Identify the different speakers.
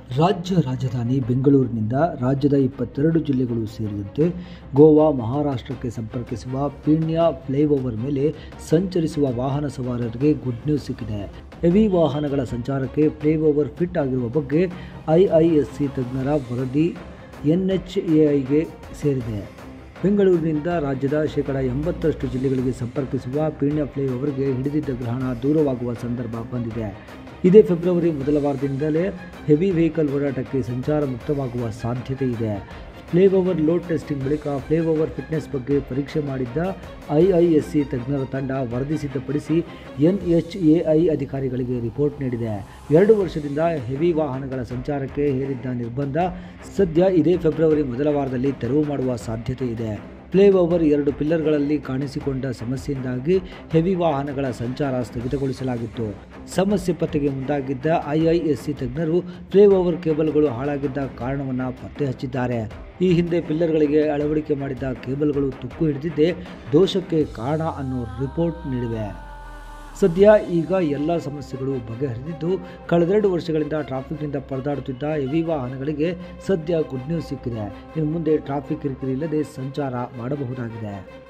Speaker 1: ರಾಜ್ಯ ರಾಜಧಾನಿ ಬೆಂಗಳೂರಿನಿಂದ ರಾಜ್ಯದ 22 ಜಿಲ್ಲೆಗಳು ಸೇರಿದಂತೆ ಗೋವಾ, ಮಹಾರಾಷ್ಟ್ರಕ್ಕೆ ಸಂಪರ್ಕಿಸುವ ಪೀಣ್ಯ ಫ್ಲೈಓವರ್ ಮೇಲೆ ಸಂಚರಿಸುವ ವಾಹನ ಸವಾರರಿಗೆ ಗುಡ್ ನ್ಯೂಸ್ ಸಿಕ್ಕಿದೆ. ಹೆವಿ ವಾಹನಗಳ ಸಂಚಾರಕ್ಕೆ ಫ್ಲೈಓವರ್ ಫಿಟ್ ಆಗಿರುವ ಬಗ್ಗೆ ಐಐಎಸ್ಸಿ ತಜ್ಞರ ವರದಿ ಎನ್ಎಚ್ಎಐಗೆ ಸೇರಿದೆ. ಬೆಂಗಳೂರಿನಿಂದ ರಾಜ್ಯದ 80% ಜಿಲ್ಲೆಗಳಿಗೆ ಸಂಪರ್ಕಿಸುವ ಪೀಣ್ಯ ಫ್ಲೈಓವರ್ಗೆ ಹಿಡಿದಿದ್ದ ಗ್ರಹಣ ದೂರವಾಗುವ ಸಂದರ್ಭ ಬಂದಿದೆ. ಇದೇ ಫೆಬ್ರವರಿ ಮೊದಲ ವಾರದಿಂದಲೇ ಹೆವಿ ವೆಹಿಕಲ್ ಓಡಾಟಕ್ಕೆ ಸಂಚಾರ ಮುಕ್ತವಾಗುವ ಸಾಧ್ಯತೆ ಇದೆ. ಫ್ಲೈಓವರ್ ಲೋಡ್ ಟೆಸ್ಟಿಂಗ್ ಬಳಿಕ ಫ್ಲೈಓವರ್ ಫಿಟ್ನೆಸ್ ಬಗ್ಗೆ ಪರೀಕ್ಷೆ ಮಾಡಿದ್ದ ಐಐಎಸ್ಸಿ ತಜ್ಞರ ತಂಡ ವರದಿ ಸಿದ್ಧಪಡಿಸಿ ಎನ್ಎಚ್ಎಐ ಅಧಿಕಾರಿಗಳಿಗೆ ರಿಪೋರ್ಟ್ ನೀಡಿದೆ. 2 ವರ್ಷದಿಂದ ಹೆವಿ ವಾಹನಗಳ ಸಂಚಾರಕ್ಕೆ ಹೇರಿದ್ದ ನಿರ್ಬಂಧ ಸದ್ಯ ಇದೇ ಫೆಬ್ರವರಿ ಮೊದಲ ವಾರದಲ್ಲಿ ತೆರವು ಮಾಡುವ ಸಾಧ್ಯತೆ ಇದೆ. ಫ್ಲೈಓವರ್ 2 ಪಿಲ್ಲರ್ಗಳಲ್ಲಿ ಕಾಣಿಸಿಕೊಂಡ ಸಮಸ್ಯೆಯಿಂದಾಗಿ ಹೆವಿ ವಾಹನಗಳ ಸಂಚಾರ ಸ್ಥಗಿತಗೊಳಿಸಲಾಗಿತ್ತು. ಸಮಸ್ಯೆ ಪತ್ತೆಗೆ ಮುಂದಾಗಿದ್ದ ಐಐಎಸ್ಸಿ ತಜ್ಞರು ಫ್ಲೈಓವರ್ ಕೇಬಲ್ಗಳು ಹಾಳಾಗಿದ್ದ ಕಾರಣವನ್ನು ಪತ್ತೆ ಹಚ್ಚಿದ್ದಾರೆ. ಈ ಹಿಂದೆ ಪಿಲ್ಲರ್ಗಳಿಗೆ ಅಳವಡಿಕೆ ಮಾಡಿದ್ದ ಕೇಬಲ್ಗಳು ತುಕ್ಕು ಹಿಡಿದಿದ್ದೇ ದೋಷಕ್ಕೆ ಕಾರಣ ಅನ್ನೋ ರಿಪೋರ್ಟ್ ನೀಡಿವೆ. ಸದ್ಯ ಈಗ ಎಲ್ಲ ಸಮಸ್ಯೆಗಳು ಬಗೆಹರಿದಿದ್ದು, ಕಳೆದ 2 ವರ್ಷಗಳಿಂದ ಟ್ರಾಫಿಕ್ನಿಂದ ಪರದಾಡುತ್ತಿದ್ದ ಹೆವಿ ವಾಹನಗಳಿಗೆ ಸದ್ಯ ಗುಡ್ ನ್ಯೂಸ್ ಸಿಕ್ಕಿದೆ. ಇನ್ನು ಮುಂದೆ ಟ್ರಾಫಿಕ್ ಕಿರಿಕಿರಿ ಇಲ್ಲದೆ ಸಂಚಾರ ಮಾಡಬಹುದಾಗಿದೆ.